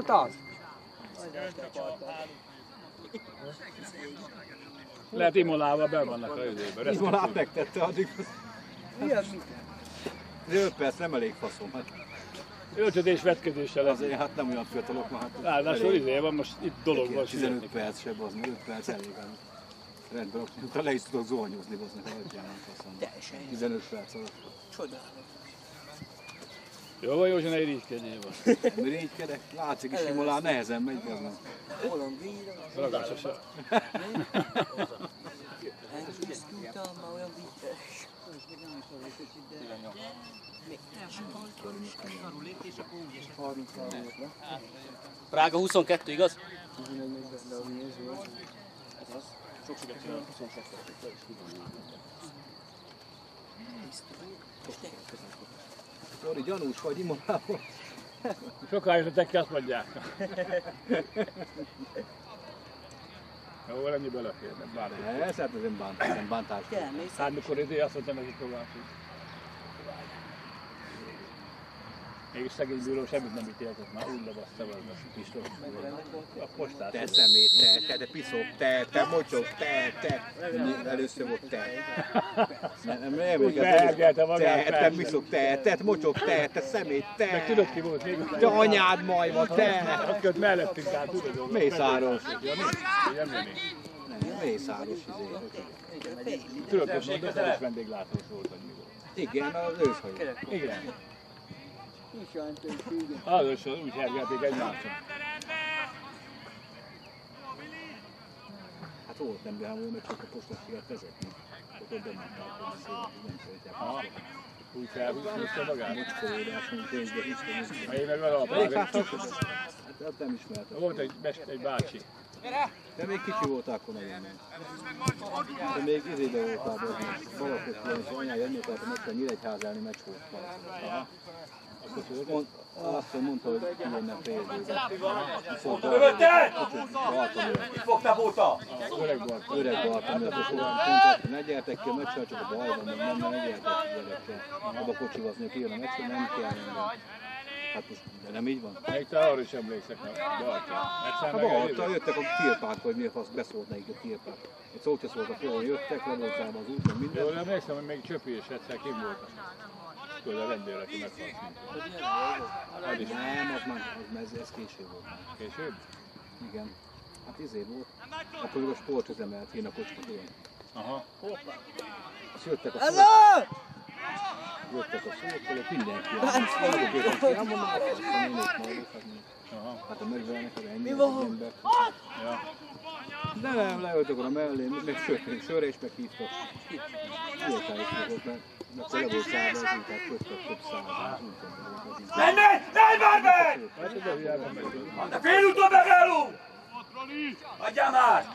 volt az? Lehet Imolával benn vannak a időben. Imolát megtette addig. Mi az? 5 perc nem elég faszom. Hát Öltödés vetkedéssel lesz. azért hát nem olyan fiatalok ma. Hát Ráadásul izé van, most itt dolog van. 15 perc se, az 5 perc elég. Rendben, utána le is tudok zuhanyozni, az nekem adjálnak faszom. 15 perc alatt. Csodálatos. Jó van, Józsi, ne irigykedjél van. Nem irigykedek, látszik is, Imolán nehezen megy, az nem. Olyan víra. Ragásosan. Elkészültem, már olyan víres. Prága 22, igaz? Sok sikert, 22. Tori, gyanús vagy Imolában? Sokáig a tekki azt mondják. Jó, ennyi belefér, nem bármi. Ez hát nem bántás. Hát mikor idő azt mondtam, ez itt tovább. Mégis szegény bíró semmit nem ítéltek, már úgy lebaszta volna a pisztol. A postás. Te szemét, te piszok, te mocsok, te. Először volt te. Nem, úgy behergelte magát. Te piszok, te mocsok, te szemét, te. Meg tudod ki volt még? Te anyád majva, te. Akkor mellettünk át, tudod? Mészáros. Nem jönni. Mészáros izé. Tudod, hogy mondod, az is vendéglátós volt, hogy mi volt. Igen, az őszhajó. Igen. Az is úgy hergelték egymásra. Hát volt nem behámoló, mert csak a postasiát vezetni. Akkor bementák, hogy szépen nem folytják. Úgy felhúzta magát. Mocskolódás, mint pénzbe hiszem. Ha én meg alapágat. Hát nem ismertem. Volt egy bácsi. De még kicsi voltál akkor nagyon meg. De még izébe voltál, de Balakotban és anyája emlékeltem, hogy kell Nyíregyházálni meccs volt. Azt mondta, hogy kijönnek féldőbe. Itt fogtál bóta! Öreg Bartamira, és mondta, hogy ne gyertek ki a meccsel, csak a bajban, nem ne gyertek ki gyerekkel. Abba kocsivazni, kijön a meccsel, nem kell engem. Hát most, de nem így van? Még te arra is emlékszek a Balta. Hát Balta, jöttek a tirpák, hogy miért azt beszólt nekik a tirpák. Egy szót se szólt a földön, jöttek, le volt szállva az úton, minden. Jól emlékszem, hogy még Csöpi és egyszer kim volt. Tudod, a rendőr, aki meghalt minket. Nem, ez később volt. Később? Igen. Hát volt. Akkor még a sportüzemelt hín a kocsikon. Aha. Azt jöttek a szókolók, mindenki. Nem mondom, hát a megvelnek, hogy ennyi ember. Nem, leöltök oda mellé, meg sörre is meghívtak. Ilyetán is fogok, mert akkor le volt szállva az úgy, tehát több szállva. Menj! Menj már meg! De félúton megállunk! Adjál már!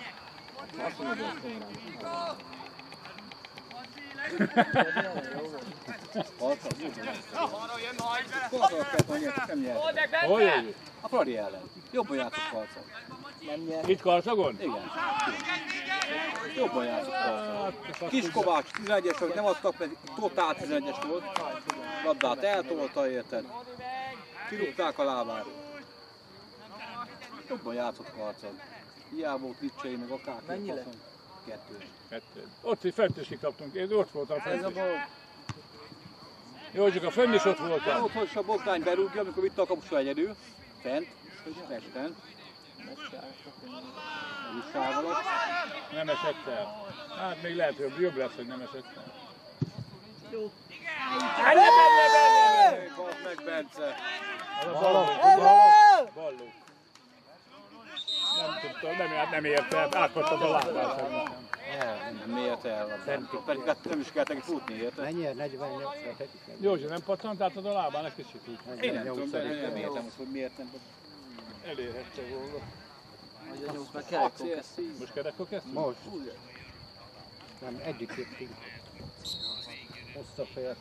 Hol jövő? A Fradi ellen. Jobban játszott Karcag. Itt Karcagon? Igen. Jobban játszott Karcag. Kiskovács 11-es, nem adtak, mert totál 11-es volt. Labdát eltolta, érted? Kirúgták a lábát. Jobban játszott Karcag. Hiába volt Licsei, meg akár. Mennyi lett? 2. Ott is fent is kikaptunk, én ott voltam fent is. Jó, csak a fönn is ott voltam. Ott is a Bogdány berúgja, amikor vitte a kapusra egyedül. Fent, Pesten. Nem esett el. Hát még lehet, hogy jobb lesz, hogy nem esett el. Jó. Kapd meg, Bence! Balló. Nem tudtam, nem ért el, átpattad a lábát. Nem ért el, pedig hát nem is kellett neki futni, érted? Mennyi? 48. Józsi, nem pattant átad a lábán egy kicsit úgy? Én nem tudom, de nem értem, hogy miért nem. Elérhette volna. Most kerekkel kezdtünk? Most. Nem, egyik jöttünk. Hozta fel.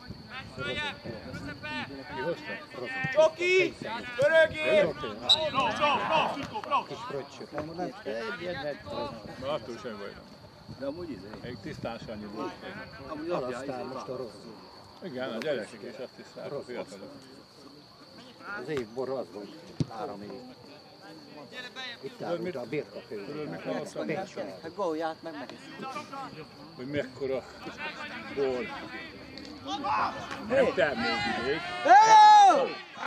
Ki hozta? Csoki! Törögél! Kis fröccsök. Nem mondom, egyet. Na, attól sem baj. De amúgy izé. Még tisztás annyi volt. Amúgy Aztán most a rossz. Igen, a gyerekek is azt tisztálják, a fiatalok. Az évborra az volt 3 év. Itt állunk a birkafőben. Hát gólját meg megeszik. Hogy mekkora gól. Nem természték. Hello!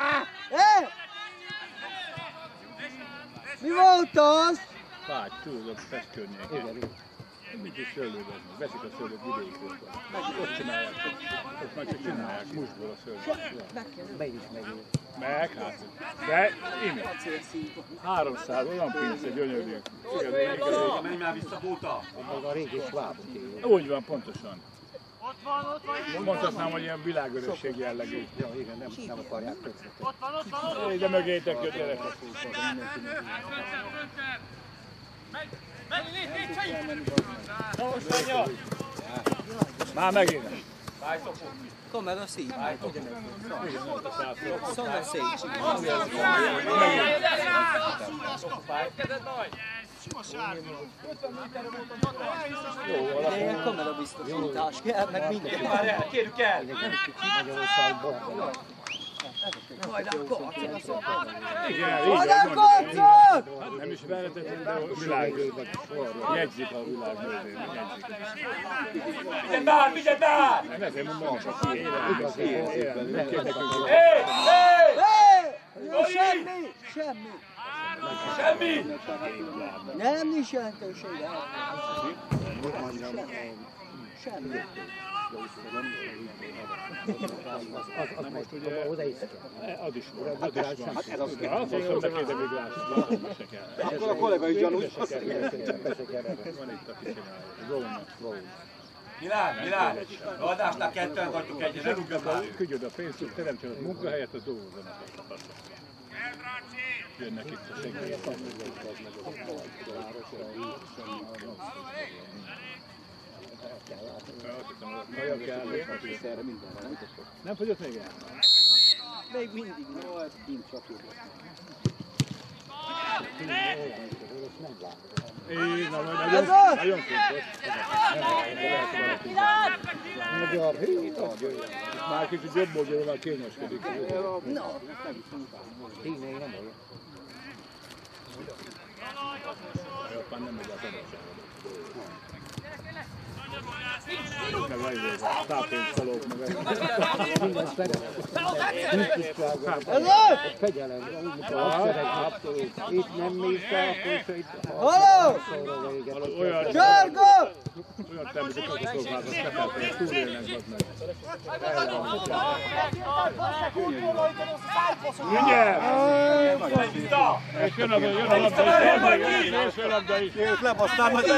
Mi volt az? Fágy, túl a Pest környékén. Mit is szőlőben, veszik a szőlőt vidékről. Ott csinálják, ott már csak csinálják, musból a szőlőt. Be is megyünk. Meg, hát. De, imi. 300, olyan pince, gyönyörű. Menj már vissza, Bóta! Meg a régi svábot írjuk. Úgy van, pontosan. Mondhatnám, hogy ilyen világörösség jellegű. Ja, igen, nem akarják többet. De mögétek jött gyerekek. Már megint. Kamera szép. Szomra szép. De ilyen kamerabiztosítás kell, meg minden. Kérjük el! Magyarországban. Igen, Adám nem is veretetlen, de a világ jegyzik a világ növén. Vigyed már! Vigyed már! Nem ezért mondom, csak élem. Semmi! Semmi! Semmi! Nem, nincs jelentősége. Semmi. Az most ugye oda is kell. Az is van. Hát ez az kell. Azt mondom, neki, de még lássuk, se kell. Akkor a kollega is gyanús. Van itt, aki csinálja. Milán! Adásnál ketten vagytok egyre, ne rúgja már! Küldjön a pénzt, teremtsen a munkahelyet, az dolgozzanak. Jönnek itt a segélyek. Nem fogyott még el? Még mindig. Én, nagyon fontos. Magyar hű, Már kicsit jobb oldalon már kényeskedik. tényleg nem olyan. Japán nem megy a szabadságot. Meg ajvéz, a tápénzszalók, meg Minden tisztrágon. Fegyelem, úgy azt szeretnék. Itt nem mész el, akkor se itt szóra véget. olyan Csárga! olyan természet katasztrófát, azt befelfelé túlélnek meg. Mindjárt! És jön a labda is. Őt lebasztál, majd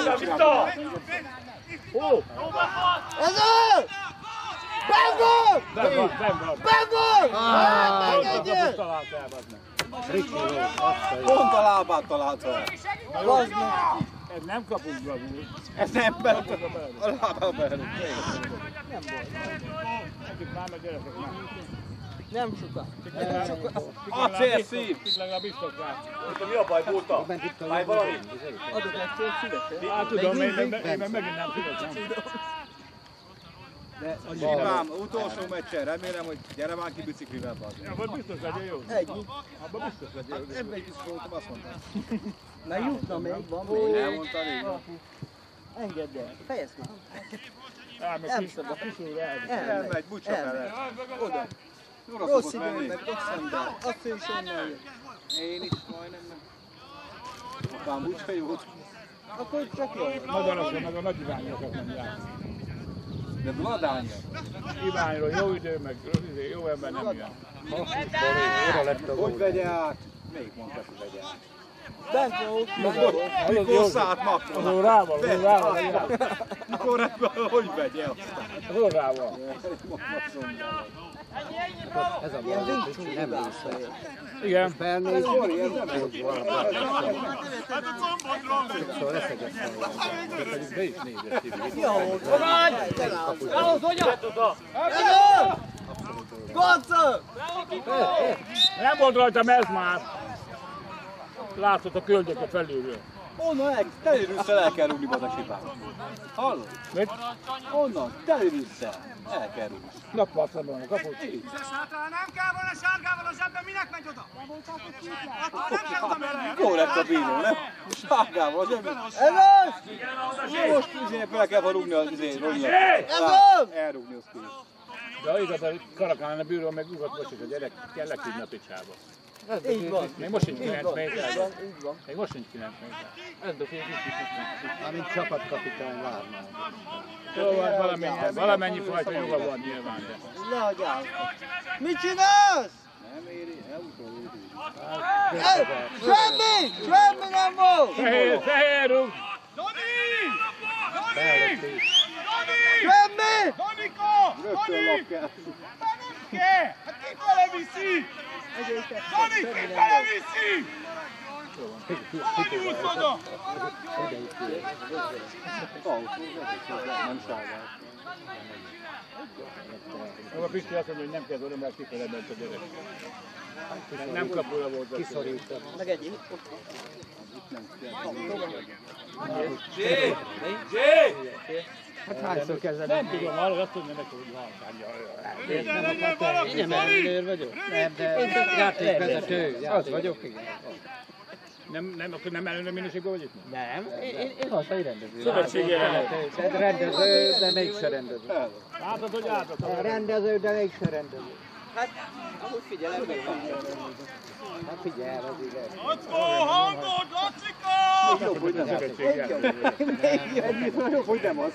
Ó! Ez az! Bengol! Nem van! Bengol! Megegyél! Talált el, bazd meg. Ricsi volt, azt pont a lábát találta el. Bazd meg! Ez nem kapunk bravúr. Ez nem bent a lábába belül. Nekik már meg gyerekek már. Nem soká. Acélszív! Legalább biztos rá. Mi a baj, Bóta? Fáj valami? Adok egy fél füvet. Hát tudom, én megint nem fizetem. Simám, utolsó meccsen, remélem, hogy gyere már ki biciklivel, bazd. Abban biztos legyen jó. Ennyi. Abban biztos legyen jó. Ebben is voltam, azt mondtam. Mert jutna még, van még. Elmondtad így. Engedd el. Fejezd ki. Nem szabad. Elmegy, búcsa vele. Oda. Jóra Rossz szokott idő, menni. meg rossz ember. Azt ő is onnan jön. Én is majdnem nem. Apám búcsa jót. Akkor csak jó. Madarazson meg a nagy Iványokat nem jár. De Vladány. Iványról jó idő, meg jó ember nem jön. oda lett a Hogy gól. vegye át? Melyik mondta, hogy vegye át? Bengol. Mikor szállt Makron? Azon rával. Mikor ebben, hogy vegye azt? Azon rával. Ez a Ilyen bal, vincsú nem hibás. mész el. Igen. Felnéz, hogy valami. Szóval leszegettem volna. Pedig be is nézett Tibi. Jó, Gocok! Nem volt rajtam ez már. Látszott a köldöke felülről. Onnan telérűsszel el kell rúgni a sipát. Hallod? Mit? Onnan telérűsszel el kell rúgni. Nappal szemben a kaput. Nem kell volna sárgával a zsebben, minek megy oda? Akkor nem kell oda menni. Jó lett a bíró, nem? Sárgával a zsebben. Ez az! Most izének fel kell rúgni az izé, Ronynak. Ez az! Elrúgni az kész. De igazán Karakánán a bűrő meg ugat most is a gyerek, kellek hívni a picsába. Így van. Még most sincs 9 Így méter. van, így van. Még most sincs 9 méter. Amint csapatkapitány várna. Jó, hát valamennyi fajta joga van nyilván, de... Lehagyjál. Mit csinálsz? Nem éri, elutol Semmi! Semmi nem volt! Fehér rúg! Semmi! Rögtön lap kell. Hát ki fele viszi? Dani, ki fele viszi? Dani úsz oda! Nem sárgál. A Pisti azt mondja, hogy nem kell oda, mert kifele ment a gyerek. Nem kapula volt a Kiszorítani. Meg egy. Zsé! Zsé! Hát hányszor kezded? Nem tudom, arra azt mondja neki, hogy halkányja. Én nem ellenőr vagyok. Nem, de játékvezető. Az vagyok, igen. Akkor nem ellenőr minőségben vagy itt? Nem, én használj rendező. Szövetségi ellenőr. Rendező, de mégse rendező. Látod, hogy álltok? Rendező, de mégse rendező. Hát, ahogy figyelem, meg Hát figyelj, az igaz. Lackó, hangod, Lacika! Jobb, hogy nem. Szövetségi ellenőr. Jobb, hogy nem az.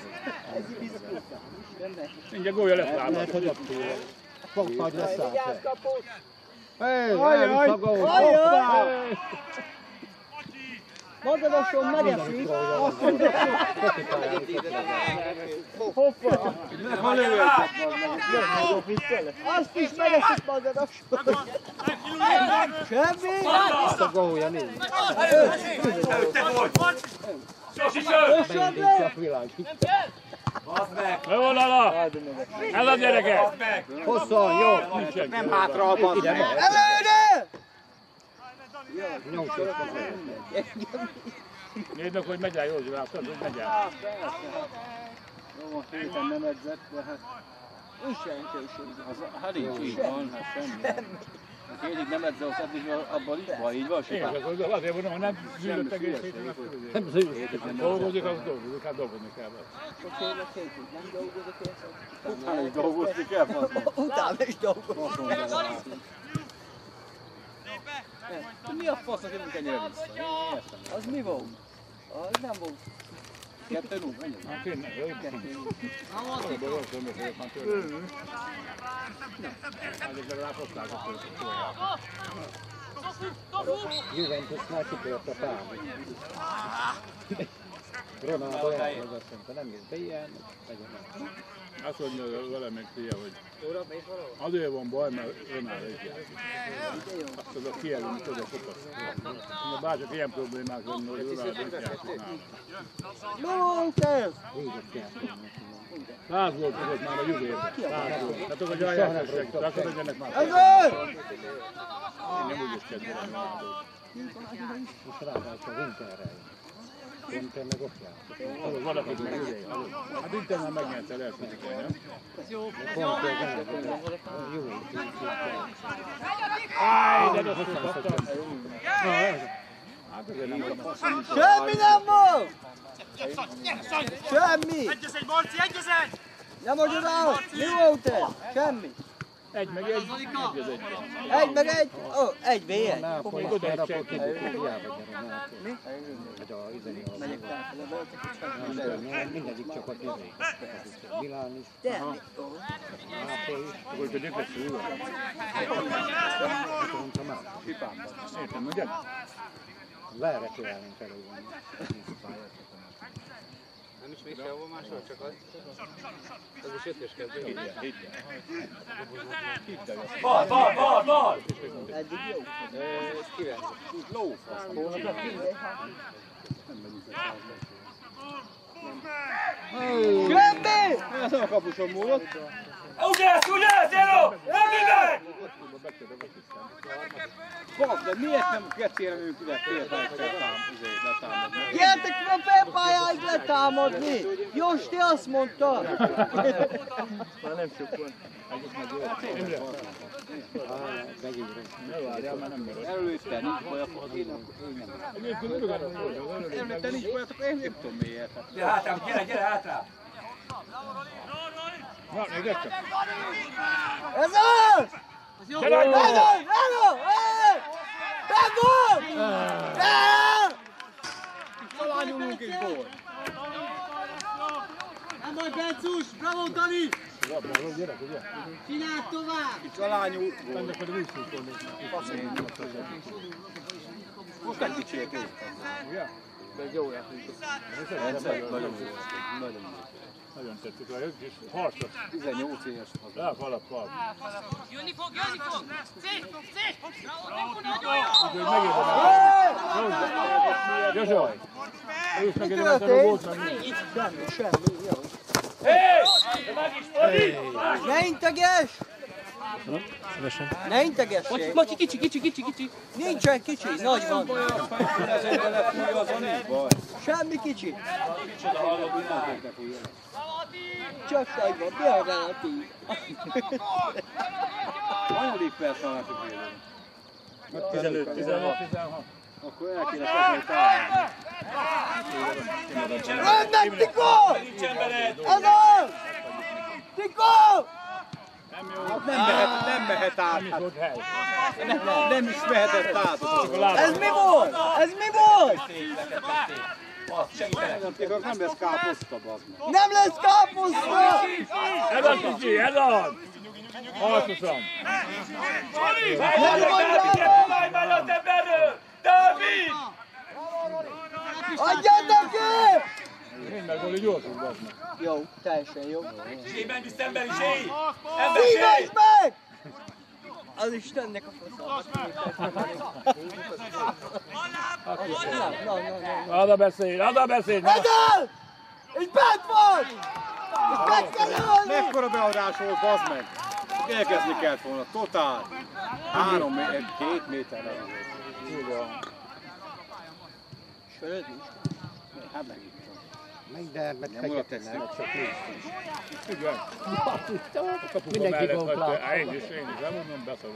Mindjárt gólya lesz Lehet, látod. hogy ott túl. Fog nagy lesz át. Vigyázz kaput! Ajaj! Magadoson megeszik! Azt mondja, hoppa! Ha lövöltek Azt is megeszik magadoson! Semmi! Azt a gólja nincs. Te vagy! Sosi sör! Hosszabb Beindítja le! a világít. Bazd meg! Levonala! Ez a gyerekek! Bazd meg! Hosszan, jó. Nincsen. Nem hátra a bal. Előre! Nyomsor. Nézd meg, hogy megy el Józsi, látod, hogy megy el. Jó, héten nem edzett, de hát... Hát nincs, így van, hát semmi. Ha félig nem edzel, az eddig abban így van, így van, Én Sipán? azért mondom, hogy nem zűrött egész héten, akkor Nem zűrös. dolgozik, az dolgozik, hát dolgozni kell. Utána is dolgozni kell, faszom. Utána is dolgozom. Mi a fasz, aki nem ennyire vissza? Én értem. Az mi volt? Az nem volt. 2-0, ennyi? Hát tényleg, jó? Abból jó szombat vagyok, már tőle. Hát legalább hozták a Juventusnál kitört a pár. Ronaldo elhozott, szerintem nem jött be ilyen, legyen meg. Azt mondja vele még fia, hogy azért van baj, mert Ronaldo is játszik. Azt tudod kijelölni, tudod sokat. Bárcsak ilyen problémák van, hogy Ronaldo is játszik nála. Mi volt ez? Végig kell. 100 volt tudod már a Juvében. 100 volt. Tehát hogy ajánlásosság, akkor legyenek már. Ez az! Én nem úgy is kedvelem Ronaldót. Most ráadásul a Interrel. Inter meg ott játszik. Azok valakit meg ide. Hát Internál megnyerte, lehet fizikai, nem? Pont a Juventus. Áj, de azt kaptam. Hát azért nem vagy. Semmi nem volt! Semmi! Egyezegy, Marci, egyezegy! Nem magyaráz! Mi volt ez? Semmi! Egy meg egy, egy az egy. Egy meg egy! Ó, egy v egy. Nápoly Még oda egy Nápoly senki. hiába gyere Nápoly. Vagy a izeni mindegyik csapat izé. Milán is, De, Nápoly is, Akkor pedig lesz jó. mondta már. Értem, ugye? Lerekülelnénk elővenni. Nem is még sehol máshol, csak az. Az is 5-ös kezdő. Bal! eddig jó. Kivel? Semmi! Ez nem a kapuson múlott. Ugye, Zero! Fogd meg! Bak, de miért nem kettére ők ide félfejtsel letámadni? Gyertek a félpályáig letámadni! Jósti azt mondta! Nem sok van. Előtte nincs baj, akkor én nem. Előtte nincs baj, akkor én nem tudom miért. Gyere hátrám, gyere hátrám! Na, nézzük! Ez az! Ez az! Begol! Találnyulunk és gól. Nem baj, Bencus! Bravo, Dani! Bravo, gyerek, ugye? Csináld tovább! Itt találnyul. Ennek pedig úgy szúrkolni. Most egy kicsit jó. Ugye? De jó játék. Nagyon tetszik, egy kis harcos. 18 éves. Ráfalakkal. Jönni fog! Szép! Bravo, nagyon Úgyhogy megérdemel. Józsaj! Ő is megérdemel a gólt, meg mi? Semmi, jó. Hé! Meg is, Fadi! Ne integes! Ne integessék! Macsi, kicsi. Nincsen kicsi, nagy van. Ez egyben lett fújja, az a nincs baj. Semmi kicsi. Micsoda hallod, hogy nem fognak fújni. Csak nagy van, mi a relatív? Hanyadik perc van a félő? 15. Akkor el kéne kezdeni támadni. Önnek, Tikó! Ez az! Tikó! Nem mehet át. Nem is mehetett át. Ez mi volt? Ez mi volt? Nem lesz káposzta, bazd meg. Nem lesz káposzta! Ez az kicsi, ez az! Harcosan. Nem mondjál! Mellett emberről! Dávid! Adjad neki! Minden gól így gyorsul, bazd meg. Jó, teljesen jó. Zsé, menj vissza ember is, Zsé! Szíves meg! Az Istennek a faszát. Ad a beszéd! Ez az! És bent van! És bent kell állni! Mekkora beadás volt, bazd meg? Elkezdni kellett volna, totál. 2 méterre. Söröd is? Hát megittem. Mindenmet Nem oda fekete, teszem. nem csak nézd. Igen. A kapuka Mindenki mellett volt hagyta. látva. Én is, nem mondom, beszarul.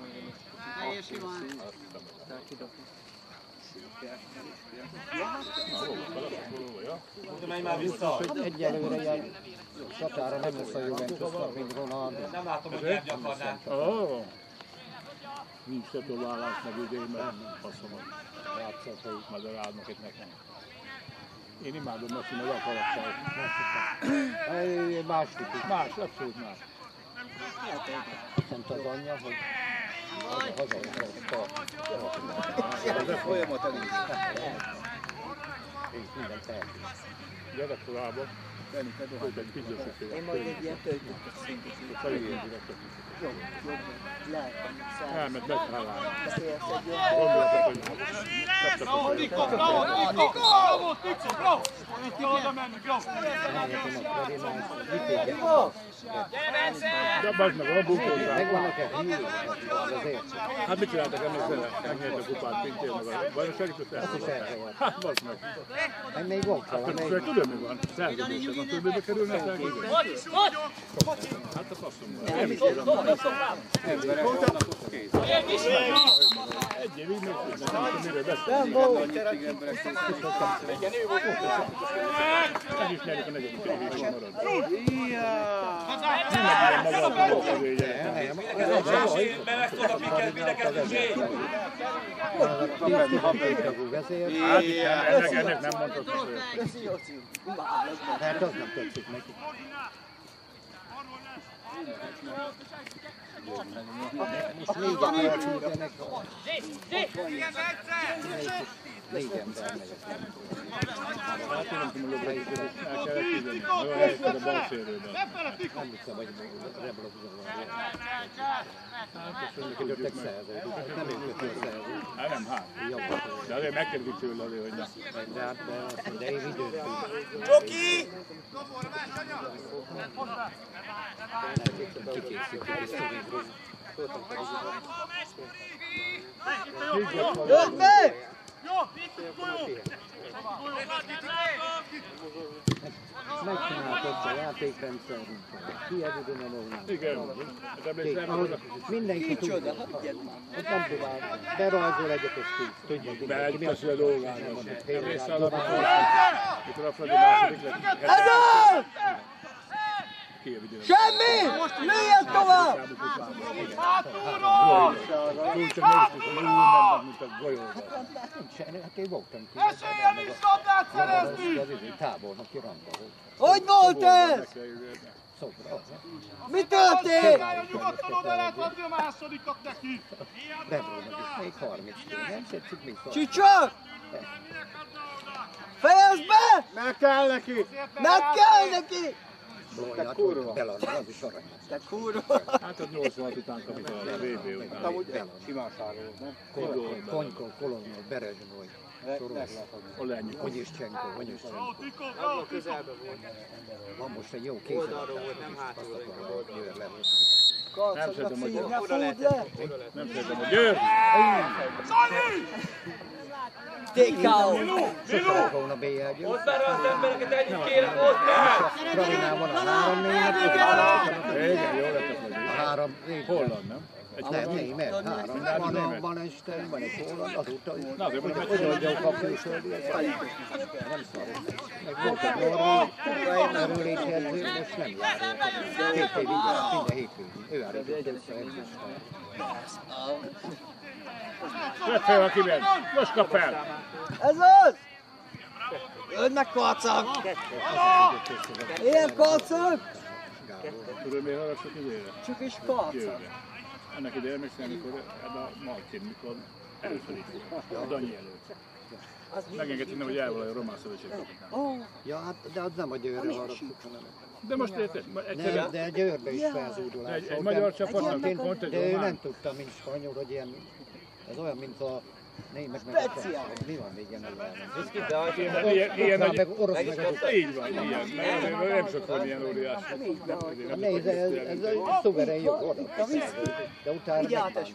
Menj már vissza! Egyelőre ilyen csatára nem lesz a Juventusnak, mint Ronaldo. Nem látom, hogy nem gyakornál. Ó. Nincs tetoválás meg idén, mert faszomat. Játszott, hogy Magyaráznak itt nekem. Én imádom Messi meg akarattál. más típus. Más, abszolút más. Szent az anyja, hogy haza Ez folyamat elég. és minden teheti. Gyerekkorában volt egy pizzasükség. Én majd egy ilyen töltöttet szintesítek. Jobb, lehet, hogy Elment meghálálni. beszélsz egy jobb. Gondoltak, hogy kaptak a de bazd meg, a bukózás. Megvannak-e hívők azért? Hát mit csináltak emlékszel? Megnyert a kupát Pintér meg a bajnokságit, azt Azt is elfogták. erre volt. Hát bazd meg. Meg még ott van, Akkor még tudod mi van? Szerződésem van, többébe kerülne a szerződés? Hát a faszom van. Emberek vannak ott kész. Egy évig még tudnak, nem tudom miről beszélni. Nem volt. Annyit emberek kész. Meg is nyerjük a negyedik évig, van marad. Megfogod, minket, mindenket, Zsé! 10-16 tagú vezér, Hát itt ennek nem mondhatok olyat. Köszi, Jóci. Imádlak. mert az nem tetszik neki. Most 4 ember küldenek, 4 ember megyek. Hát én nem tudom, hogy el kellett küzdeni. Nagyon helyezted a bal szélőben. Nem hiszem, hogy reblokzol van. Neki jöttek szerződni, nem jöttek szerződni. Hát nem, hát. De azért megkérdezik tőle azért, hogy na. De hát, de azt mondja, én időt Csoki! Jött meg! Megcsináltad a játékrendszerünk, kiadod a volnát. Igen. Mindenki tudja. Ott nem dobál, berajzol egyet, és tudja. Beegyteszi a dolgához. Része alatt, mikor a Fradi második lett. Ez az! Semmi! Lőjön tovább! Kulcsa néztük, hogy úgy mennek, mint a golyóba. Hát én voltam ki. Esélyen is labdát szerezni! Az tábornoki rangba volt. Hogy volt ez? Szobra. Mi történt? Nyugodtan oda lehet adni a másodikat neki! Rebrónak is még 30 kg. Nem szetszik még 30. Csicsak! Fejezd be! Meg kell neki! Meg kell neki! Te kurva! Belanul, az is arany. Te kurva! Hát az 86 után kapta a VB után. Simán sáró, nem? Konykó, Kolonnyol, Berezsnói. Olejnyik. Onyiscsenko. Abban közelben volt. Van most egy jó kézzel. Oldalról volt, nem hátulról volt. Nem szeretem, hogy Ne fúrd le! nem szeretem, hogy Győr! TKO! Sosem volna B1. Ott már az embereket együtt kérem, ott meg! Pravinál van a 3-4-et. Igen, jó lett az. A 3 Holland, nem? Nem, német, 3. Van egy Stern, van egy Holland, azóta odaadja a külföldi. Nem szarul. Meg volt egy norvég, erőlési edző, most nem jár. 2 év így jár, minden hétvégén. Ő állított össze edzőstán. Vedd fel, aki megy! Most kap fel! Ez az! Jönnek karcak! Ilyen karcak! Tudod, miért hallgassuk idejére? Csak is karcak! Győrre. Annak idején emlékszem, amikor ebben a Malkin, mikor először itt volt, a Danyi előtt. Megengedtük nem, hogy elvalaj a Román Szövetség kapitán. Ja, hát, de az nem a Győrre haraptuk, hanem. De most érted? Egyszerűen... De Győrbe is felzúdulás. Egy magyar csapatnak pont egy De ő román... nem tudta, mint spanyol, hogy ilyen... Ez olyan, mint a német meg a francia. Mi van még ilyen ellenőrzés? Ilyen nagy... Meg orosz meg az... Így van, ilyen. Mert nem sok van ilyen óriás. Nézd, ez egy szuverén jog oda. De utána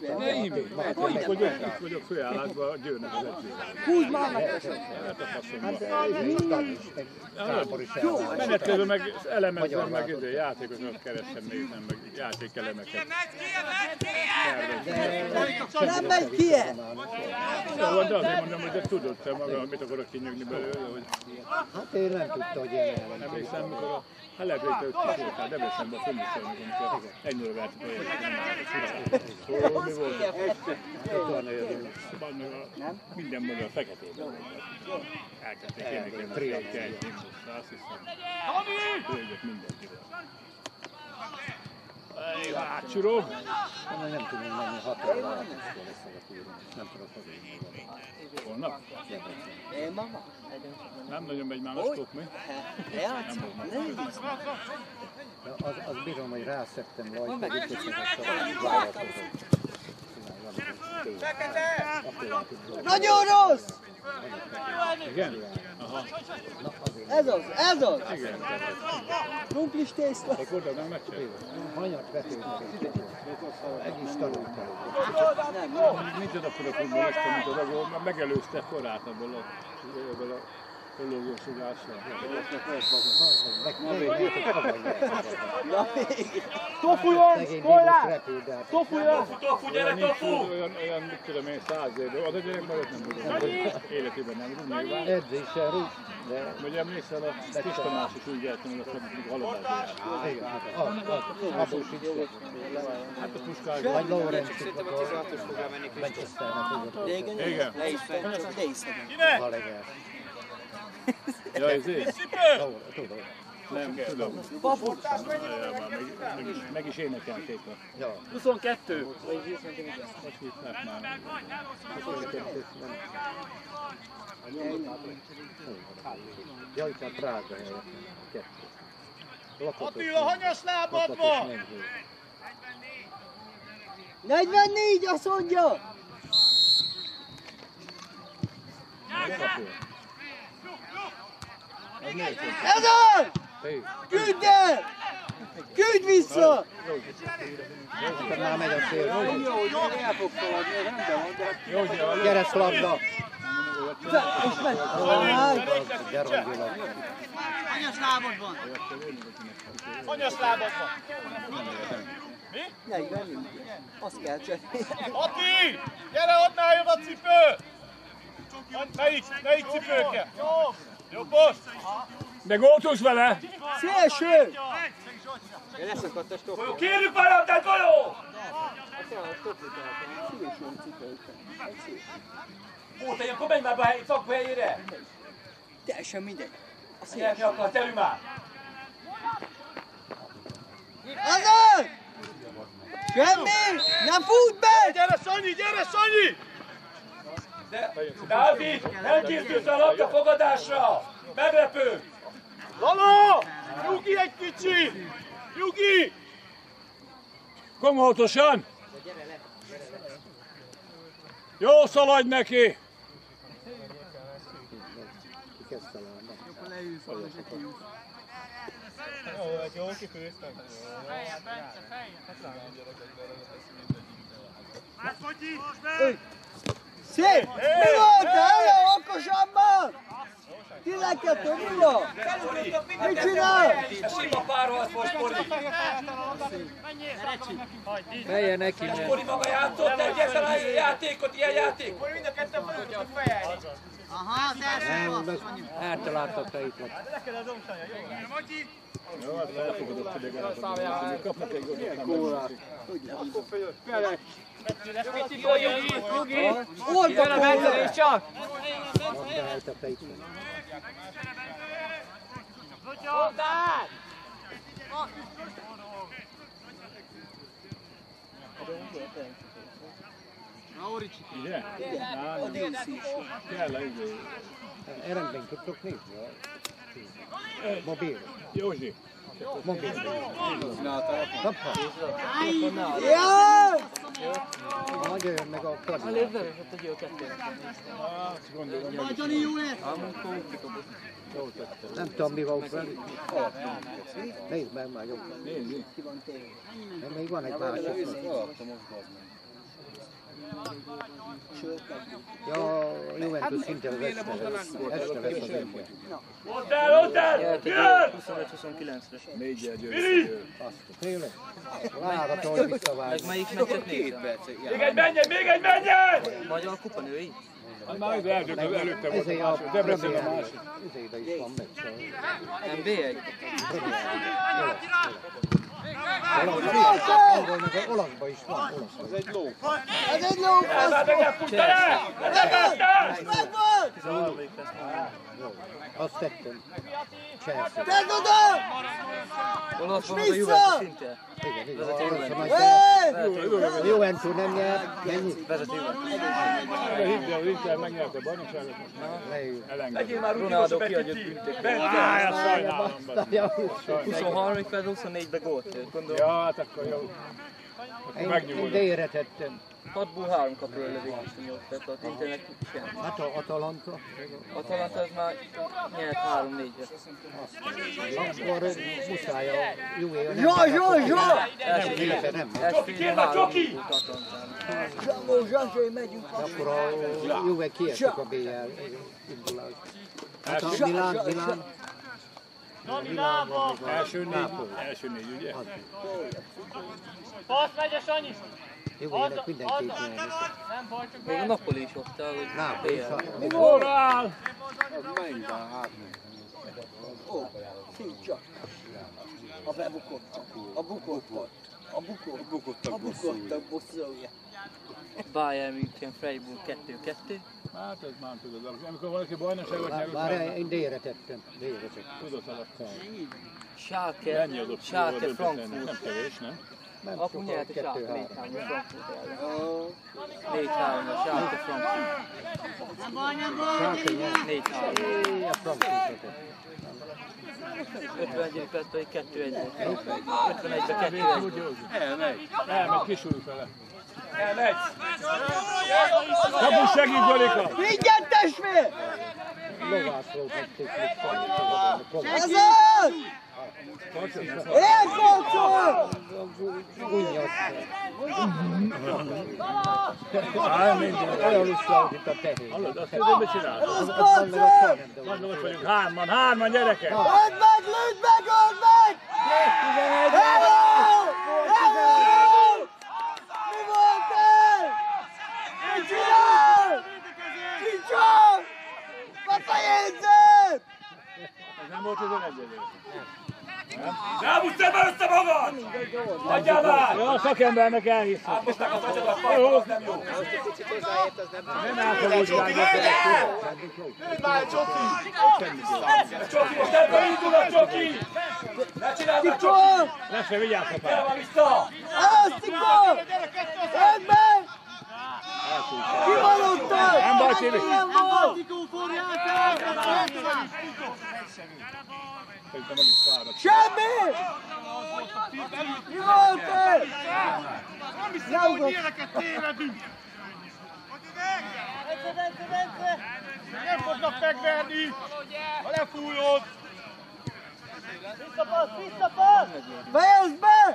Itt vagyok főállásban a Győrnek az edző. Húzd már meg! Hát a faszomban. Hát ez is tábor is elvált. Menet közben meg elemezem, meg játékosokat keresem, nézem, meg játékelemeket. Nem megy ki -e? Jó, de azért mondom, hogy te tudod te maga, mit akarok kinyögni belőle, hogy Hát ő nem tudta, hogy ilyen ellen. emlékszem, mikor a lehet, hogy te ott is voltál, Debrecenben a Fünniszolnak, amikor egy-0 vertük a élet. Szóval mi volt? Minden magyar feketében volt. Elkezdték érni egy kimbuszra, azt hiszem. Bőgött mindenkivel. Átsurog! Nem tudunk menni 6 óra változtól lesz a túron. Nem tudok hazudni. Holnap? Én mama? Nem nagyon megy már a stop, mi? Játszom, nem visz. Az bírom, hogy rászettem rajta, hogy itt vállalkozom. Nagyon rossz! Igen? Aha. Ez az, ez az! Igen. Krumplis tészta. Egy oldal nem megcsinálja? Hanyat vetődnek, egy is tanultam. Nincs oda fölök, hogy most, mint a ragó, mert megelőzte korát ebből a lógó sugással. Tofuljon! Szkolás! Tofuljon! Olyan, mit tudom én, 100 évvel. Az a gyerek majd nem tudom. Életében nem rúg nyilván. Edzéssel rúg. Vagy emlékszel, a Kis Tamás is úgy jeltem, hogy azt mondjuk haladásra járt. Igen, Apus is. Hát a Puskás. Vagy Lawrence. Szerintem a 16-os fog lemenni Kristóf. Régen Igen. le is fent, ide is szedem. Halegás. Ja, ezért? Tudom. Nem, tudom. Papu! Meg is énekelték a... 22. Hogy hívták már? Ja, itt a Prága helyett. 2. Attila, hanyas lábad van! 44, azt mondja! Ez az! Küld el! Küld vissza! Már megy a szél. Jó, el fog szaladni, rendben van, de... Keresztlabda. És megy! De rongyilag. Hanyas lábad van? Hanyas lábad van? 40. Azt kell cserélni. Ati! Gyere, adnál jobb a cipő! Melyik cipő kell? Jobbos! De gótus vele! Szélső! Leszakadt a stoppot. Kérjük már labdát, Golyó! Ó, akkor menj már be a szakba helyére! Teljesen mindegy. Nyerni akarsz, elő már! Azaz! Semmi! Nem fut be! Gyere, Sanyi, gyere, Sanyi! Dávid, nem készülsz a labda fogadásra! Meglepő! Lala! Nyugi egy kicsi! Nyugi! Komótosan! Jó, szaladj neki! Szép! Mi volt? Hello, okosabban! 12, mi van? Mit csinál? Sima párharc most, Poli! Melyen neki, mert... Poli maga játszott egyetlen a játékot, ilyen játék! Poli mind a ketten fel tudtok fejelni. Aha, az első Nem, eltaláltak fejtlet. Jó, hát elfogadott idegen. Kapnak egy Gólát. Orba kóla! csak! Labdahelyt a fejtlet. Labdát! Ugye? A dísz is. Kell egy Rendben tudtok nézni? Mobil. Józsi. Mobil. Kapha. Jaj! Majd jöjjön meg a kard. Magyani jó lesz! Nem tudom, mi van velük. Nézd meg már jobb. Nézd. Még van egy másik. Ja, Juventus szintén az este lesz az ember. Ott el! Jön! 25-29-re. 4-jel győző. Tényleg? Várat, hogy visszavágj. Melyik meccset nézem? Még egy menjen! Magyar kupa női? Hát már ide eldőlt, előtte volt a Ezért a másik. Debrecen a Premier másik. Ezért is van meccs. NB1. Olaszban is van. Ez egy ló. Ez egy ló! Megfutta le! Megvan! 13. Azt tettem. Chelsea. Tedd oda! Olaszban Vissza! a Juventus szintje. Igen. Hey! A Juventus nem nyert. Mennyit? Vezető Juventus. De hidd el, hogy Inter megnyerte a bajnokságot, most már Leül. elengedett. Már Ronaldo kiadja büntetést. Ezt sajnálom bele. 23. perc 24-be gólt lőtt, gondolom. Ja, hát akkor jó. Én Megnyugodott. D-re tettem. 6-ból 3 kap róla végül is a 8, tehát az Internek sem. Hát a Atalanta. Atalanta az már nyert 3-4-re. Akkor muszáj a Juve. Zsó! Első fél 3 volt Atalantának. Zsambó, zsazsé, megyünk. Akkor a Juve kiesik a BL indulás. Hát a Milán. Első négy, ugye? Passz megy a Sanyi! Juvének mindenképp nyerni. Még a Napoli is ott áll, hogy Nápoly is. BL. Morál! Az mennyiben átmegy. Ó, fincsa. A bebukottak. A bukottak. A bukottak bosszolja. Bayern München Freiburg 2-2. Hát ez már tudod, amikor valaki bajnokságot nyerült, Már én D-re tettem. tudod alatt. Schalke Frankfurt. Nem kevés, nem? Apu nyert a Schalke 4-3 a Frankfurt ellen. 4-3 a Schalke Frankfurt. Nem baj. 4-3. A Frankfurtot. 51. perc pedig 2-1 volt. 51-be 2-1. Elmegy, kisúl fele. Elmegy! Kapus segít, Golika! Vigyed, testvér! Lovászról vették még Ez az! Én fogom! Olyan vissza, mint a tehén. Hallod, azt tudod, mit csinálsz? Ez az koncert! Nagyon vagyunk, hárman gyerekek! Öld meg, lőd meg, öld meg! Hello! Hello! Mi volt ez? Mit csinál? Kicsom! Befejezett! Ez nem volt 11 Ne húzzál be össze magad! Hagyjál már! Jó, a szakembernek elhiszem. Átmosták az agyad a falba, az nem jó. Kicsit hozzáért, az nem Nem elfogultál be. Csoki, most ebből indul a Csoki! Ne csináld már, Csoki! Kicsom! Lesz, vigyázz a Gyere pár. már vissza! Elasztikó! Öld meg! Ki van ott? Nem baj, Tibi. Nem volt! Szerintem el is fáradt. Semmi! Mi volt ez? Nem hiszem, hogy ilyeneket tévedünk! Nem fognak megverni, ha lefújod! Visszapassz! Fejezd be!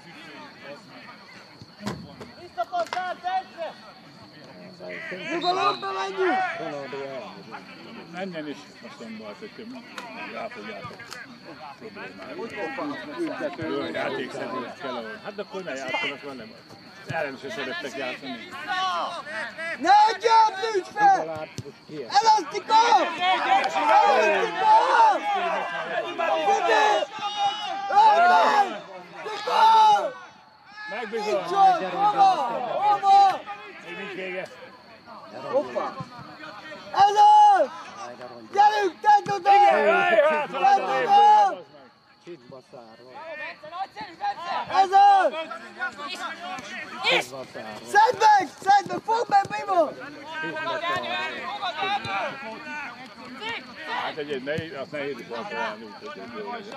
Nyugalomba menjünk! Menjen is, azt mondom, hogy ráfogjátok problémára. Jó, játékszerűt kell ahol. Hát akkor ne játszanak velem. Ellen se szerettek játszani. Ne adjál fűts fel! Elasztikó! Elasztikó! Figyelj! Öld meg! Tikó! Megbizony! Nincs ott! Hova? Hova? Még nincs vége. Hoppá! Ez az! Gyerünk, tedd oda! Tedd oda! Csitba szárva. Ez az! Csitba szárva. Szedd meg! Szedd meg! Fogd meg, mi van? Hát azt nehéz baltalálni, úgyhogy jó legyen.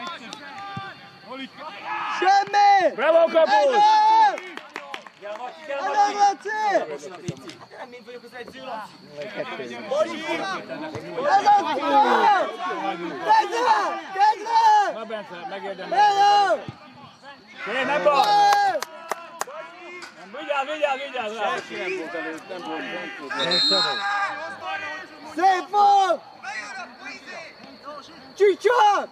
Semmi! Bravo, Ez kapus! az! Gyere, Marci, Ez gyere, az, Marci! Laci! Nem, mint vagyok az edző, Laci! Ez az! Tedd rá! Tedd rá! Na Bence, megérdemel. Hello! Én nem baj! Vigyázz rá! Szép volt! Csicsak!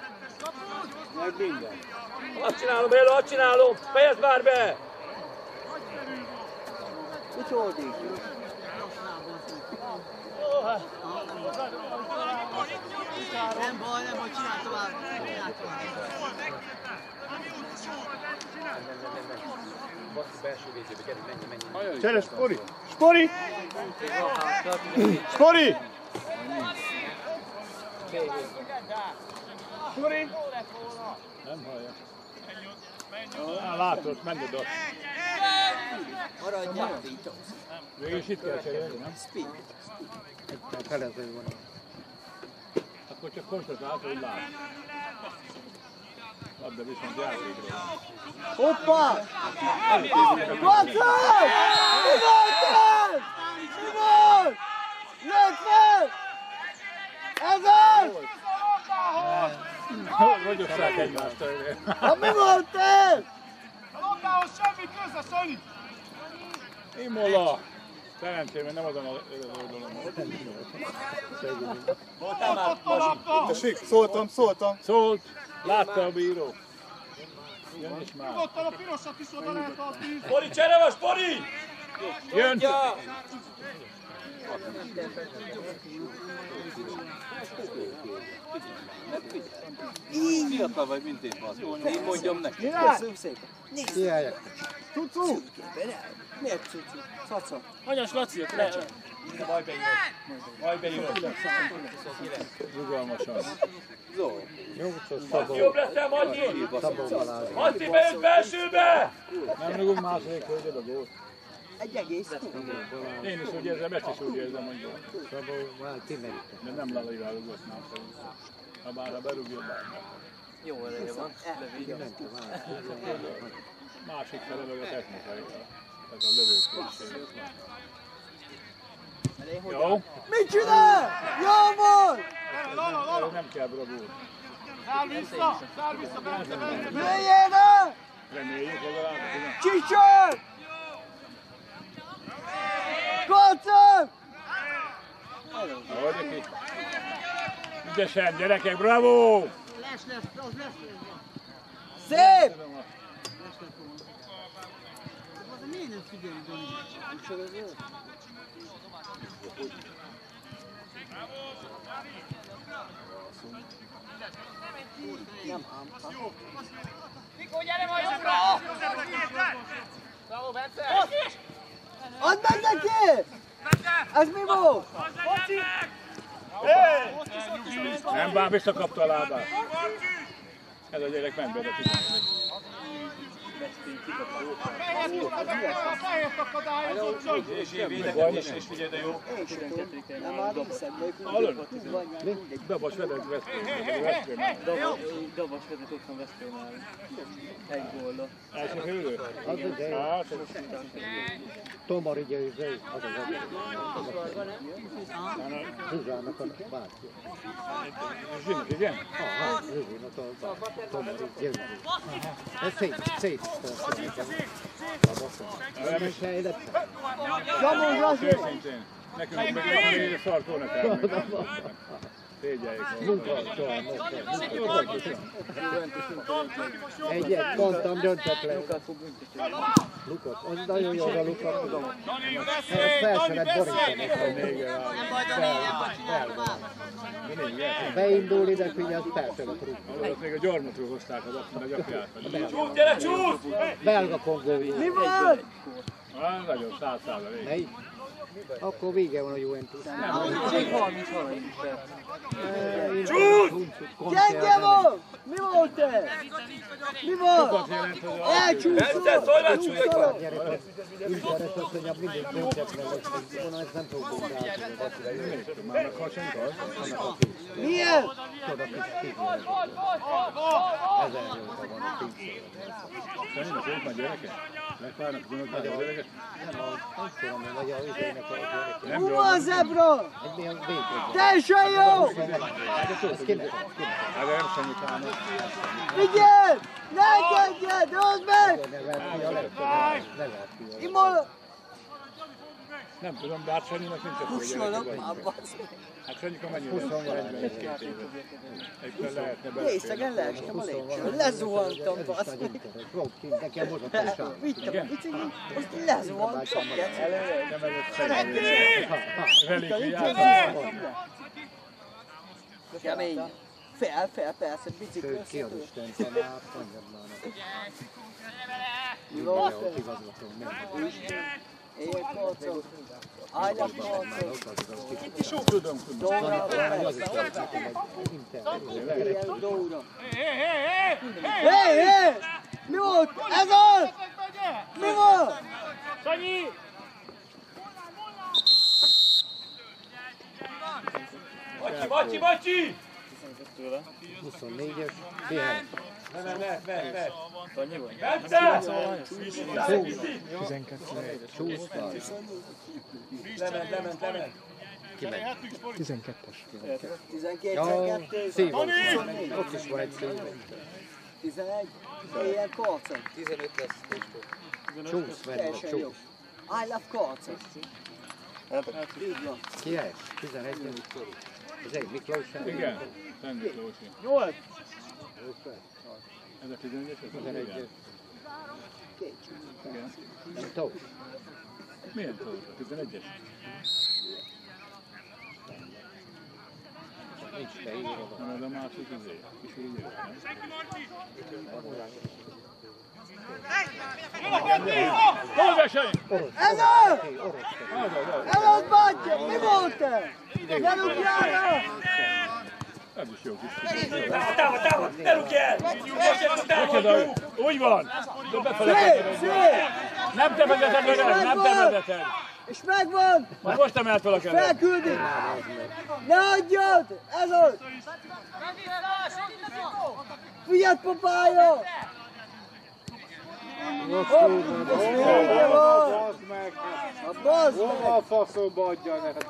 Azt csinálom, Béla, azt csinálom! Fejezd már be! Utódik. Nem baj, csinál tovább. Csere, Spori! Spori! Spori! Spori! Nem hallja. Látod, menj oda. Maradjál. Végülis itt kell cserélni, nem? Felező van. Akkor csak konstatálsz, hogy lát. Labda viszont játékra. Hoppá! Vacsor! Mi volt ez? Mi volt? Lőd fel! Ez az! Hogy osszák egymást? Mi volt ez? A labdához semmi köze, Sanyi! Imola! Szerencsém, nem azon az oldalon. Voltál már, Ott a labda! Tessék, szóltam. Szólt, látta a bíró. Jön is már. Nyugodtan a pirosat is oda lehet adni! Spori, csere van, Spori! Jön! Fiatal vagy, mint én, én mondjam neki. Köszönöm szépen. Nézd! Kiállják. Cucu! Miért cucu? Caca. Hanyas Laci, akkor ne csak. Majd beírod. Rugalmasan. Marci, jobb leszel, Marci! Szabó Balázs. Marci, beült belsőbe! Nem rúgunk második hölgyed a gólt. Egy egész. Én is úgy érzem, ezt is úgy érzem, hogy jó. Szabó Balázs, Timerika. De nem Lalaival rúgotnám szerintem. Ha bár a berúgjon bár. Jó ereje van. Másik fele meg a technikai. Ez a lövőkészség. Jó. Mit csinál? Jó volt! Nem kell bravúr. Száll vissza, Bence. Jöjjél be! Reméljük, hogy a Csicsor! Kocog! ahogy neki. Ügyesen, gyerekek, bravo! Szép! Mikó, gyere majd jobbra! Bravo, Bence! Add meg neki! Ez mi volt? Nem bár visszakapta a lábát. Ez a gyerek ment bele. Fejért akadályozott! És figyelj, de jó. Nem már viszed, Hallod? Dabas vedett Veszprémben. Dabas vezet ott van Veszprémben. Egy góllal. Első félidő? Az ugye, Hát, Tomar ugye, az Zsuzsának a bátyja. Zsinik, igen? Aha, Zsuzsának a Tomar ugye. Ez szép nem is helyzetlen. Gyomor, Zsazsi! Őszintén. Nekünk meg a szartónak kell. Szégyeljék. Egyet, mondtam, döntetlen. Lukat, az nagyon jó a Lukat. Fel se lett borítani. Beindul ide, figyelj, fel se lett rúgni. Még a gyarmatról hozták az apját. Csúsz, gyere, csúsz! Belga Kongó víz. Mi volt? Nagyon 100%. Melyik? Akkor vége van a Juventus. Még 30 valahogy perc. Gyenge volt! Mi volt ez? Mi volt? Elcsúszol! Bence, szólj már, csúszol! Internet azt mondja, mindig döntetlen lesz. Volna ezt nem tudunk Milyen? Csoda kis kívül. 1000 jóta van a tízszer. Szerintem ők már gyerekek? Megvárnak az önök már gyerekek? Nem tudom, hogy a üzének a gyerekek. Hú a zebra! Egy milyen békés. Teljesen jó! Ez kinek? Hát nem semmit állnak. Figyelj! Ne engedjed! Hozd meg! Ne lehet ki a legtöbb. Ne lehet ki a Imol... Nem tudom, de hát Sanyinak nincs a Kussolok már, bassz! Hát Sanyika mennyire 41-2 éves. Egyben lehetne be. Részegen leestem a lépcsőn. Lezuhantam, bassz! Volt kint, nekem most a sár. Vittem a biciklit, azt lezuhantam. Nem előtt Sanyi. Relikviát. Kemény. Fel, persze, bicikli Ki az összetört. Isten tanát, mondjad már. Mi volt Jó, ez? kigazgatom meg. Éjjel korcok. Ágyak korcok. Tudom. Dóra, Az is volt nekem egy interjú. éjjel Dóra. Hé! Mi volt? Ez az! Mi volt? Sanyi! Bacsi! 24-es, Bihány. Bence! Csúsztal. Lement. 12-12. Szívon. Ott is van egy szívon. 11. Éjjel korcok. 15 lesz. Csúsz, mennek, Teljesen jó. csúsz. I love korcok. Így van. Ki ez? 11-es. Ez egy Miklós. Igen. Szent Miklósi. 8. Ez a 11-es? 11-es. Igen. Nem tudom. Milyen szó? 11-es? Nincs beírva. Nem ez a másik izé. Kis idő. Hol verseny? Ez az! Ez az, bátyja! Mi volt ez? Ne rúgjára! Ez is jó kis idő. Támad! Ne rúgj el! Támadjuk! Úgy van! Szép! Nem te vezeted, öreg, nem te vezeted! És megvan! Már most emelt fel a kezed. Felküldi! Ne adjad! Ez az! Figyeld, papája! Most úgy van. Vége van! A bazd meg! Hova a faszomba adja neked?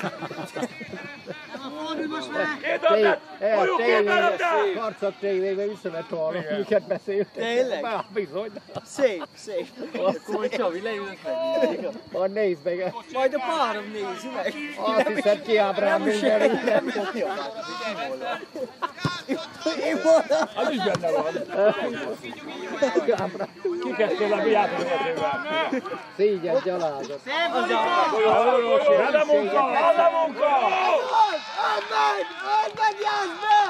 Karcag tévében visszavett arra, miket beszéltek. Tényleg? Már bizony. Szép, szép. Akkor Csabi leülök meg. Ha nézd meg. Majd a párom nézi meg. Azt hiszed kiábrám mindenre. Én voltam. Az is benne van. Kikezdtél a mi játékosatével. Szégyen gyalázat. Ez a munka! Ez a munka! Add meg, Jászbe!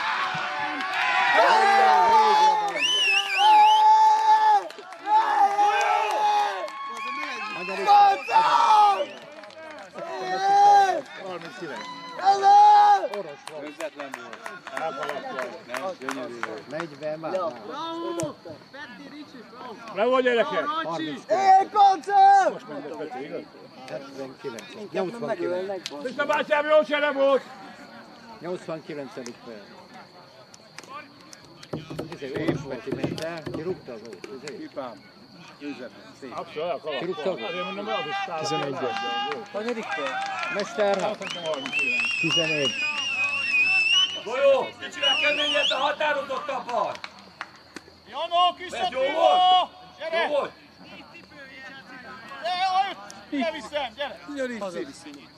Oros van. Közvetlen volt. Elkaladtál. 40 már. Le volt gyerekek? 30. Én koncom! Most mentek Peti, igaz? 79. Inkább 89. megölnek. Mr. bátyám, jó csere volt! 89. perc. Ezért Oros Peti ment el, kirúgta az ót. Pipám. Közvetlen. Szép. Abszolút elkaladtál. Kirúgta az ót. Azért mondom, az is táll. 11-es. Hanyadik perc? Mesterrel. 11. Golyó, kicsivel keményebb, de határozottabban! Janó, Ez kiszedj jó Jó volt! Gyere! Jó volt! Gyere, viszem, gyere! Ugyanígy szép.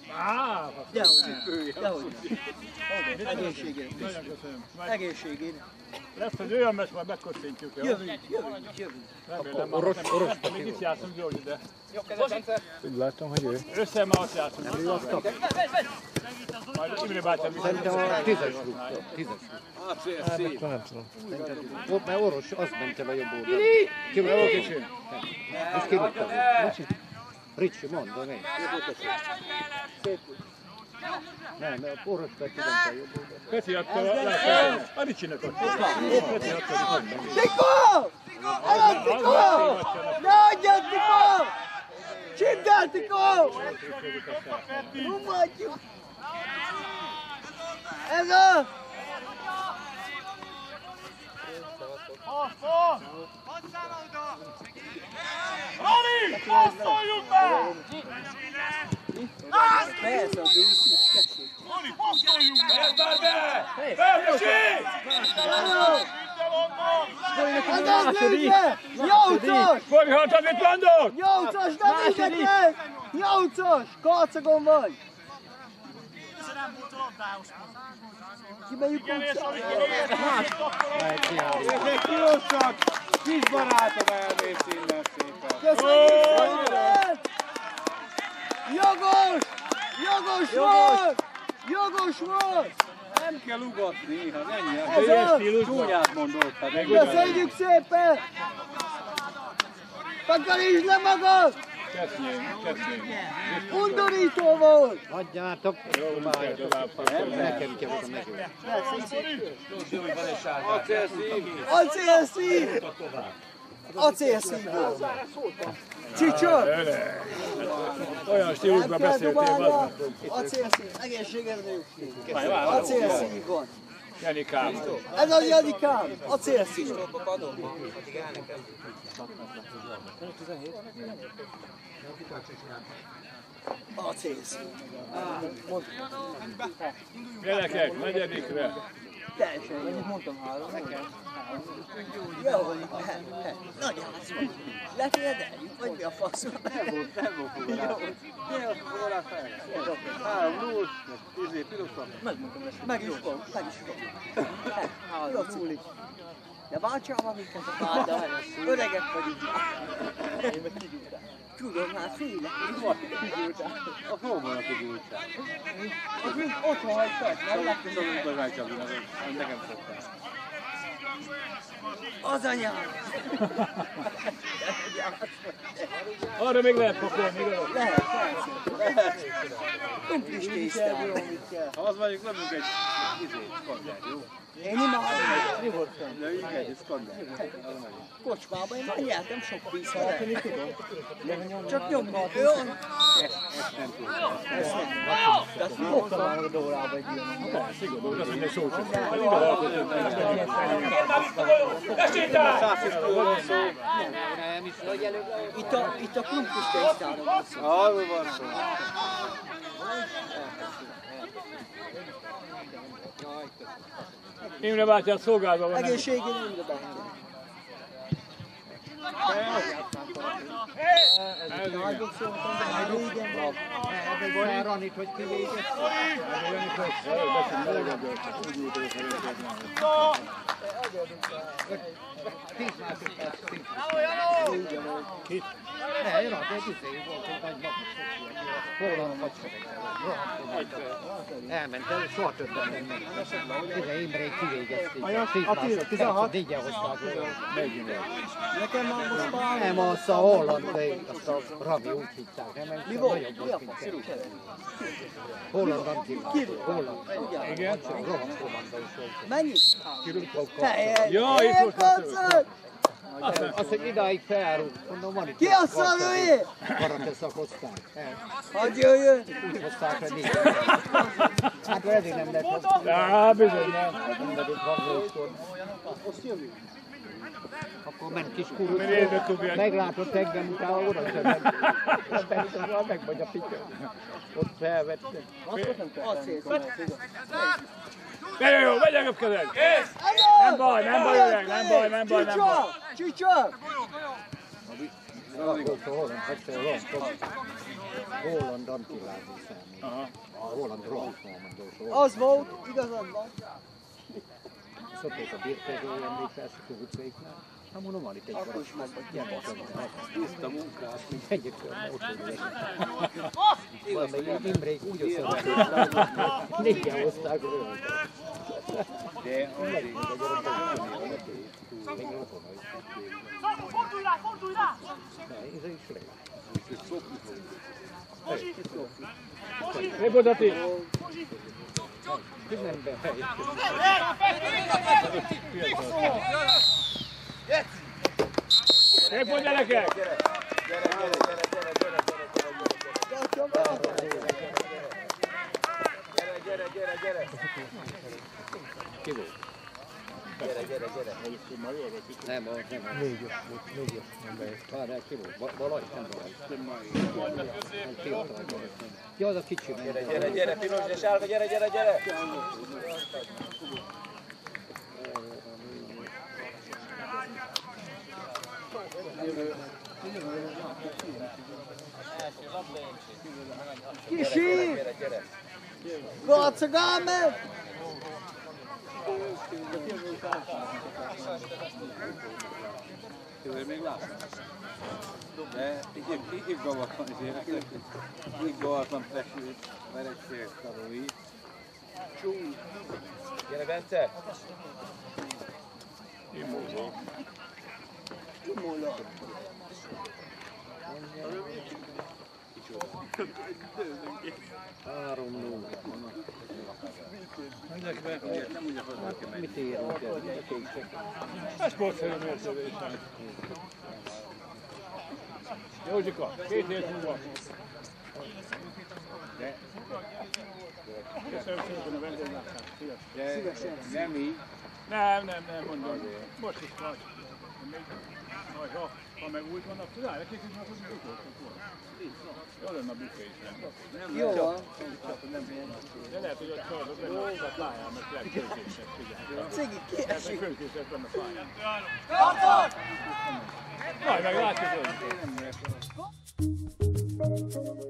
Dehogy. Egészségére. Nagyon köszönöm. Egészségére. Lesz egy olyan meccs, majd megköszöntjük. Jövünk. Remélem, Oros még itt játszunk, György, de Úgy láttam, hogy ő. össze már azt játszunk. Majd Imre bátyám is. Szerintem a 10-es rúgta. 10-es. Hát szép. Ott már Oros, az ment el a jobb oldalra. Kirúgta a kicsi. Most kirúgta. Ricsi, mondom én. Nem, a Oros Peti ment el a jobb oldalra. Peti adta a Ricsinek adta. Peti adta a Ricsinek. Tikó! Elad, Tikó! Ne adjad, Tikó! Csipd el, Tikó! Umadjuk! Ez a... Rani, passzoljunk be! Persze, a bízszik, tessék. Rani, passzoljunk be! Fejezd már be! Felfesít! Ez az nézve! 8-as! Fordíthat, amit mondok! 8-as, ne nézzetek! 8-as! Karcagon vagy! Kimegyünk utcára! Ezek kiossak! Kis barátom elmész innen szépen. Köszönjük szépen! Jogos! Jogos volt! Jogos volt! Nem kell ugatni, néha ennyi. Ez az! Csúnyát mondod. Köszönjük szépen! Takarítsd le magad! Köszönjük. Undorító volt! Adjátok. Nekem kell oda megölni. Acélszív! Acélszív volt! Csicsor! Olyan stílusban beszéltél, az Acélszív, egészségedre jó. Acélszív van. Janikám. Ez az Janikám, acélszív. Acélszív. Gyerekek, negyedikre. Teljesen jó. Mondtam 3. Jó, nagy ház van. Leféldeljük, vagy mi a faszom? Nem volt fogadás. Nem volt fogadás fel. 3-0, 10 pirosan. Meg is van, meg is van. Joci. De bácsával minket a párda, öregek vagyunk már. Én meg kigyújtál. Tudom, hát félek, én vagy kigyújtál. A próbálnak kigyújtál. Az mind otthon hagytak, nem Tudom, hogy az Ájcsabinak, nekem fogtál. az anyám! Arra még lehet pakolni, igaz? Lehet, persze. Kumplis tésztán. Ha az vagyunk, lövünk egy kardját, jó? Én imádom. Nyugodtan. Na igen, ez skandál. Kocsmában én már nyertem sok vízzel. Tartani tudom. Csak nyomni. Olyan. Ezt nem tudom. Ezt nem. De azt Fogtam már a Dórába egy ilyen. Szigorú, azt mondja, szó csak. Itt a krumpus tésztára van szó. Arról van szó. Imre bátyát szolgálva van. Egészségén Imre bátyám. Nagyobb szóltam, de már régen van. Ranit, hogy kivégezte. Ne, jön, egy izé volt, egy nagy napos. Holland hadsereg. Elment el, soha többet nem megy. Ide Imrék kivégezték. 10 másodperc, dígyen hozták. Nekem már most már... Nem, azt a hollandai, azt a Rami úgy hitták. Mi volt? Mi a fasz? Holland Antillán. Holland. Igen. Rohadt kommandós volt. Mennyi? Kirúgtak. Ja, itt most már Azt, hogy idáig felárult, mondom, van itt. Ki a szalőjé? Karate szakozták. Hadd jöjjön! Úgy hozták, hogy nincs. Hát eddig nem lett hozzá. Á, bizony nem. Nem vagyunk hanglóskor. Akkor ment kis kurus. Meglátott engem, utána oda sem meg vagy a pitya. Ott felvette. Nagyon jó, vegyek a kezed! Nem baj, nem baj, öreg, nem baj, nem baj, nem baj. Csicsa! Holland Antillázni számít. A Holland rohadt kommandós. Az volt, igazad van. Szokott a birkezői emlékelsz a utcaiknál. Hát mondom, van itt egy garas. Ezt a munkát, mint egyébként motorul. Valami Imrék úgy összevetett, négyen hozták rölt. De azért. Még rokona is. Fordulj rá, fordulj rá! Ne, ez is rég. Szép oda ti! Nem behelyett. Szép oda gyerekek! Gyere! Ki volt? Gyere! Nem, nem. Négyes. Várjál, ki volt? Balaj? Nem Balaj. Fiatal gyerek. Ja, az a kicsi. Gyere, piros és sárga, gyere! Kisi! Gacagálmed! Közben még látom. De iggavatlan izének, iggavatlan feszült, veretségszalói. Csúly! Gyere, Bence! Imózó. Imóla. Három nulla. Nem úgy akarod, hogy Mit érünk el? Ez sportszerű mérkőzésen. Józsika, 2 hét múlva. Köszönöm szépen a vendéglátást. Szívesen. Nem így. Nem, mondom. Most is vagy. Majd ha meg úgy vannak, tudál, nekik is már tudjuk utolsók volt. Jó lenne a büfé is lenne. Jó van. De lehet, hogy ott szalagok lenne a pályán, mert lehet főkések, figyelj. Cigi kiesik. Főkések lenne a pályán. Tartod! Majd meglátjuk, hogy.